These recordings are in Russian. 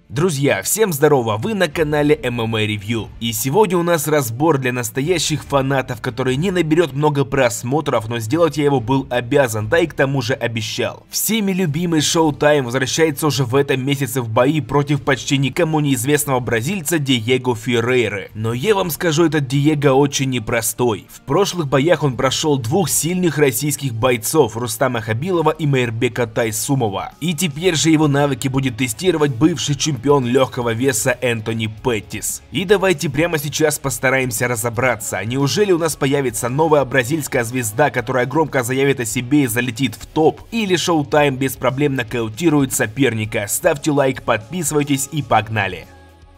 Друзья, всем здорово, вы на канале MMA Review. И сегодня у нас разбор для настоящих фанатов, который не наберет много просмотров, но сделать я его был обязан, да и к тому же обещал. Всеми любимый Showtime возвращается уже в этом месяце в бои против почти никому неизвестного бразильца Диего Феррейры. Но я вам скажу, этот Диего очень непростой. В прошлых боях он прошел двух сильных российских бойцов, Рустама Хабилова и Мейрбека Тайсумова. И теперь же его навыки будет тестировать бывший чемпион легкого веса Энтони Петтис. И давайте прямо сейчас постараемся разобраться, неужели у нас появится новая бразильская звезда, которая громко заявит о себе и залетит в топ, или Showtime без проблем нокаутирует соперника. Ставьте лайк, подписывайтесь и погнали!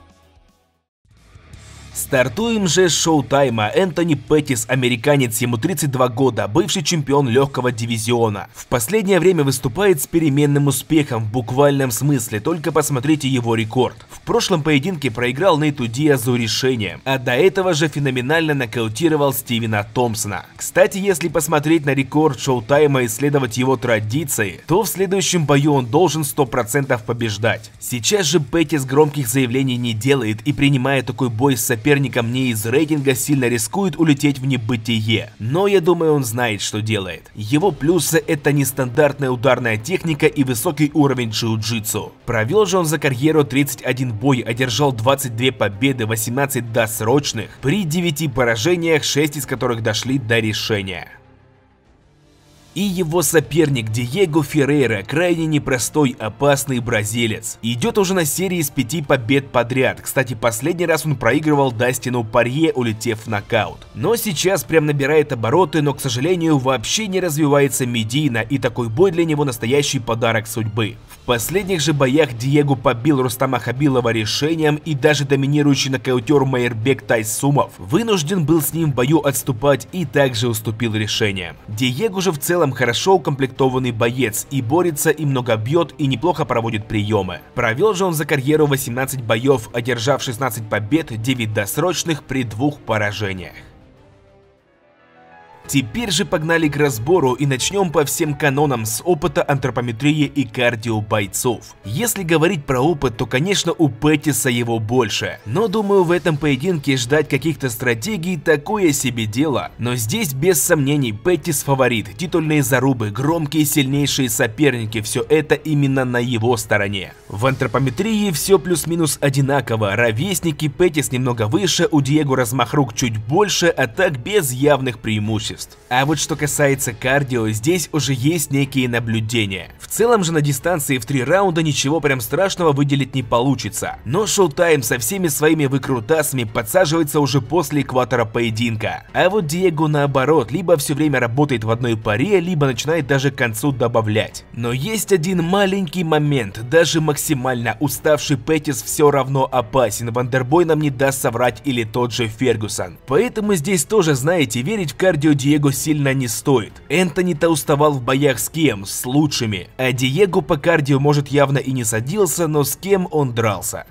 Стартуем же с Showtime. Энтони Петтис, американец, ему 32 года, бывший чемпион легкого дивизиона. В последнее время выступает с переменным успехом в буквальном смысле, только посмотрите его рекорд. В прошлом поединке проиграл Нейту Диазу решением, а до этого же феноменально нокаутировал Стивена Томпсона. Кстати, если посмотреть на рекорд Showtime и исследовать его традиции, то в следующем бою он должен 100% побеждать. Сейчас же Петтис громких заявлений не делает и, принимая такой бой с соперником не из рейтинга, сильно рискует улететь в небытие. Но я думаю, он знает, что делает. Его плюсы — это нестандартная ударная техника и высокий уровень джиу-джитсу. Провел же он за карьеру 31 бой, одержал 22 победы, 18 досрочных, при 9 поражениях, 6 из которых дошли до решения. И его соперник Диего Феррейра, крайне непростой, опасный бразилец. Идет уже на серии из 5 побед подряд. Кстати, последний раз он проигрывал Дастину Порье, улетев в нокаут. Но сейчас прям набирает обороты, но, к сожалению, вообще не развивается медийно, и такой бой для него настоящий подарок судьбы. В последних же боях Диего побил Рустама Хабилова решением, и даже доминирующий нокаутер Мейрбек Тайсумов вынужден был с ним в бою отступать и также уступил решением. Диего же в целом хорошо укомплектованный боец, и борется, и много бьет, и неплохо проводит приемы. Провел же он за карьеру 18 боев, одержав 16 побед, 9 досрочных при 2 поражениях. Теперь же погнали к разбору и начнем по всем канонам с опыта, антропометрии и кардио бойцов. Если говорить про опыт, то, конечно, у Петтиса его больше. Но думаю, в этом поединке ждать каких-то стратегий такое себе дело. Но здесь без сомнений Петтис фаворит. Титульные зарубы, громкие сильнейшие соперники, все это именно на его стороне. В антропометрии все плюс-минус одинаково. Ровесники, Петтис немного выше, у Диего размах рук чуть больше, а так без явных преимуществ. А вот что касается кардио, здесь уже есть некие наблюдения. В целом же на дистанции в 3 раунда ничего прям страшного выделить не получится. Но Showtime со всеми своими выкрутасами подсаживается уже после экватора поединка. А вот Диего наоборот, либо все время работает в одной паре, либо начинает даже к концу добавлять. Но есть один маленький момент, даже максимально уставший Петтис все равно опасен, Вандербой нам не даст соврать или тот же Фергюсон. Поэтому здесь тоже, знаете, верить в кардио Диего сильно не стоит. Энтони-то уставал в боях с кем? С лучшими. А Диего по кардио может явно и не садился, но с кем он дрался?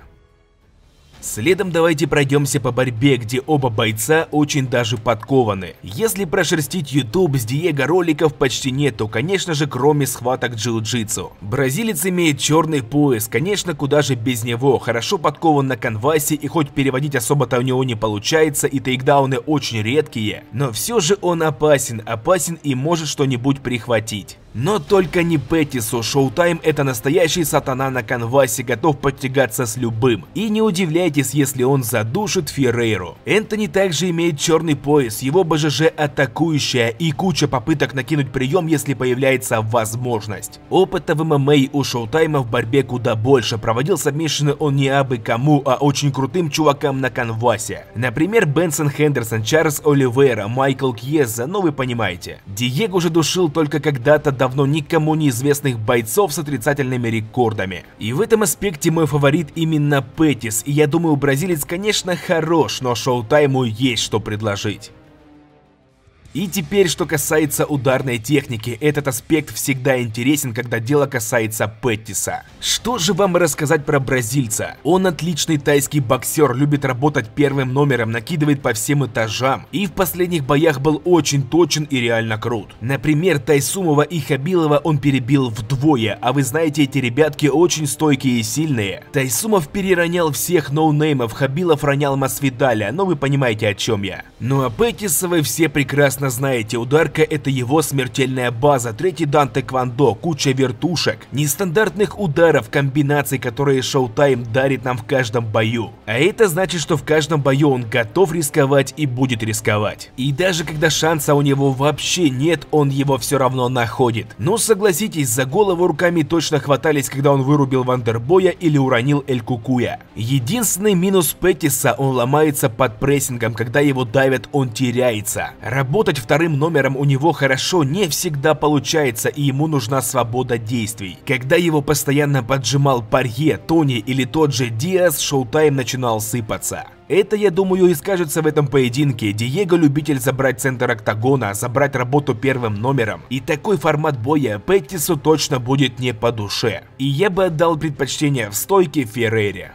Следом давайте пройдемся по борьбе, где оба бойца очень даже подкованы. Если прошерстить YouTube, с Диего роликов почти нет, то, конечно же, кроме схваток джиу-джитсу. Бразилец имеет черный пояс, конечно, куда же без него, хорошо подкован на канвасе, и хоть переводить особо-то у него не получается, и тейкдауны очень редкие, но все же он опасен и может что-нибудь прихватить. Но только не Петтису. Showtime — это настоящий сатана на канвасе, готов подтягаться с любым. И не удивляйтесь, если он задушит Феррейру. Энтони также имеет черный пояс, его БЖЖ атакующая и куча попыток накинуть прием, если появляется возможность. Опыта в ММА у Showtime в борьбе куда больше. Проводил сабмишины он не абы кому, а очень крутым чувакам на канвасе. Например, Бенсон Хендерсон, Чарльз Оливейра, Майкл Кьеза, ну вы понимаете. Диего же душил только когда-то давно никому неизвестных бойцов с отрицательными рекордами. И в этом аспекте мой фаворит именно Петтис, и я думаю, бразилец, конечно, хорош, но Showtime есть что предложить. И теперь, что касается ударной техники, этот аспект всегда интересен, когда дело касается Петтиса. Что же вам рассказать про бразильца? Он отличный тайский боксер, любит работать первым номером, накидывает по всем этажам и в последних боях был очень точен и реально крут. Например, Тайсумова и Хабилова он перебил вдвое, а вы знаете, эти ребятки очень стойкие и сильные. Тайсумов переронял всех ноунеймов, Хабилов ронял Масвидаля, но вы понимаете, о чем я. Ну а Петтиса вы все прекрасно знаете, ударка — это его смертельная база, третий дан тэквондо, куча вертушек, нестандартных ударов, комбинаций, которые Showtime дарит нам в каждом бою. А это значит, что в каждом бою он готов рисковать и будет рисковать. И даже когда шанса у него вообще нет, он его все равно находит. Ну согласитесь, за голову руками точно хватались, когда он вырубил Вандербоя или уронил Эль Кукуя. Единственный минус Петтиса — он ломается под прессингом, когда его давят, он теряется. Работать вторым номером у него хорошо не всегда получается, и ему нужна свобода действий. Когда его постоянно поджимал Порье, Тони или тот же Диас, Showtime начинал сыпаться. Это, я думаю, и скажется в этом поединке. Диего любитель забрать центр октагона, забрать работу первым номером. И такой формат боя Петтису точно будет не по душе. И я бы отдал предпочтение в стойке Феррейре.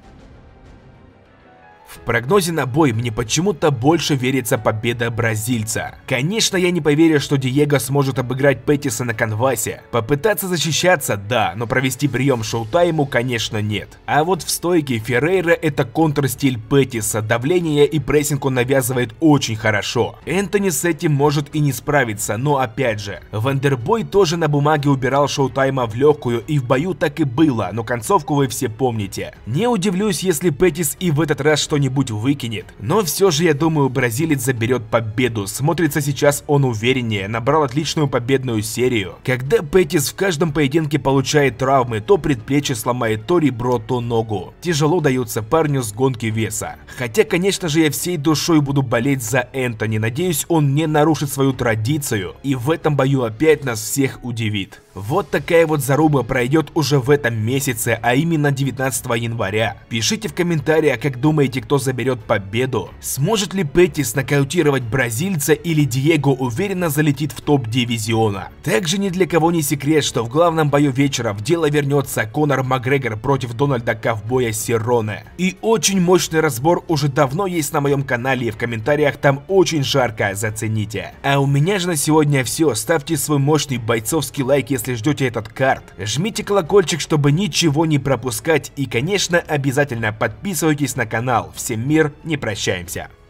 В прогнозе на бой мне почему-то больше верится победа бразильца. Конечно, я не поверю, что Диего сможет обыграть Петтиса на канвасе. Попытаться защищаться, да, но провести прием Showtime, конечно, нет. А вот в стойке Феррейра это контрстиль Петтиса, давление и прессинг он навязывает очень хорошо. Энтони с этим может и не справиться, но опять же, Вандербой тоже на бумаге убирал Showtime в легкую, и в бою так и было, но концовку вы все помните. Не удивлюсь, если Петтис и в этот раз что-нибудь выкинет, но все же я думаю, бразилец заберет победу. Смотрится сейчас он увереннее, набрал отличную победную серию. Когда Петтис в каждом поединке получает травмы, то предплечье сломает, то ребро, то ногу. Тяжело дается парню с гонки веса. Хотя, конечно же, я всей душой буду болеть за Энтони, надеюсь, он не нарушит свою традицию и в этом бою опять нас всех удивит. Вот такая вот заруба пройдет уже в этом месяце, а именно 19 января. Пишите в комментариях, как думаете, кто заберет победу. Сможет ли Петтис нокаутировать бразильца или Диего уверенно залетит в топ дивизиона. Также ни для кого не секрет, что в главном бою вечера в дело вернется Конор Макгрегор против Дональда Ковбоя Серроне. И очень мощный разбор уже давно есть на моем канале, и в комментариях там очень жарко, зацените. А у меня же на сегодня все. Ставьте свой мощный бойцовский лайк, если ждете этот карт. Жмите колокольчик, чтобы ничего не пропускать. И, конечно, обязательно подписывайтесь на канал. Всем мир, не прощаемся.